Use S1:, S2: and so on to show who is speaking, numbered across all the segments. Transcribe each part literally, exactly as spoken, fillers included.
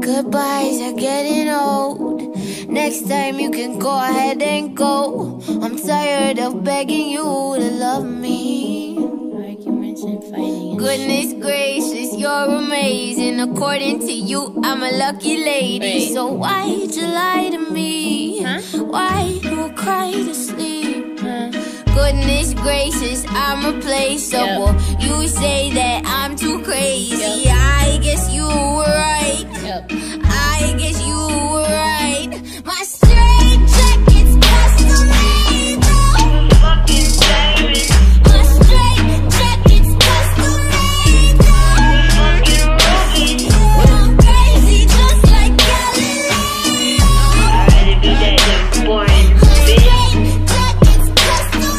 S1: Goodbyes are getting old. Next time you can go ahead and go. I'm tired of begging you to love me.
S2: Arguments and fighting.
S1: Goodness gracious, you're amazing. According to you, I'm a lucky lady.
S2: Wait.
S1: So why'd you lie to me?
S2: Huh?
S1: Why do I cry to sleep?
S2: Huh?
S1: Goodness gracious, I'm replaceable.
S2: Yep.
S1: You say that I'm too crazy.
S2: Yep.
S1: I guess you were right.
S2: Yep.
S1: I guess you were right. My straight jacket's custom made.
S2: Fucking diamond.
S1: My straight jacket's custom made.
S2: Fucking rubies.
S1: I'm crazy just like Galileo.
S2: I'd rather be that than boring,
S1: My
S2: bitch.
S1: straight jacket's custom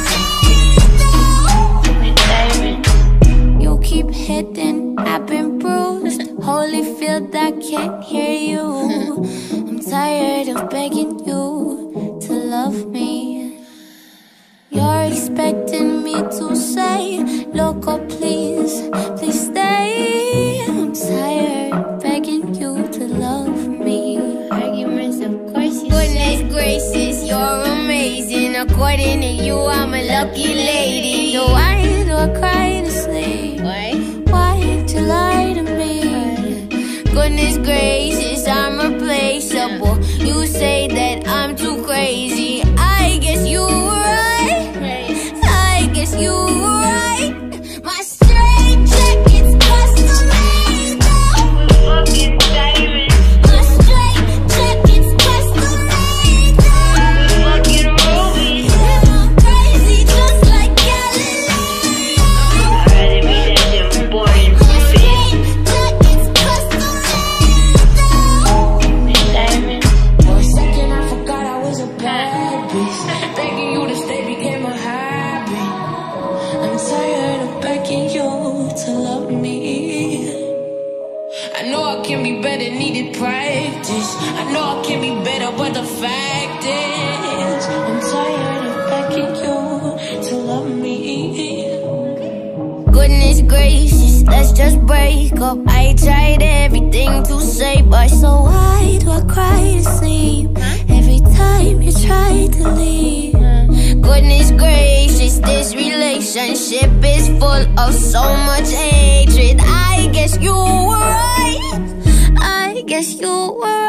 S1: made.
S2: Diamond.
S1: You keep hitting, I've been bruised. Holyfield, I can't hear you. I'm tired of begging you to love me. You're expecting me to say, loco, please, please stay. I'm tired of begging you to love me.
S2: Arguments, of course you
S1: Goodness
S2: say.
S1: gracious, you're amazing. According to you, I'm a lucky lady. So why do I cry to sleep?
S2: Why?
S1: Why'd you lie to me? Goodness gracious, I'm replaceable. You say that I'm too crazy. I guess you were right.
S2: Right.
S1: I guess you were right. My straight jacket's custom made.
S2: Fucking diamond.
S1: My straight jacket's custom made.
S2: Fucking rubies.
S1: I'm crazy just like Galileo.
S2: I'd rather be that than boring,
S1: My
S2: bitch.
S1: straight jacket's custom
S2: Diamond.
S3: For a second I forgot I was a bad bitch. Begging you to stay became a habit. I'm tired of begging you to love me. I know I can be better, needed practice. I know I can be better, but the fact is I'm tired of begging you to love me.
S1: Goodness gracious, let's just break up. I tried everything to say, but so why do I cry to sleep every time you try to leave? Goodness gracious, this relationship is full of so much hatred. I guess you were right. I guess you were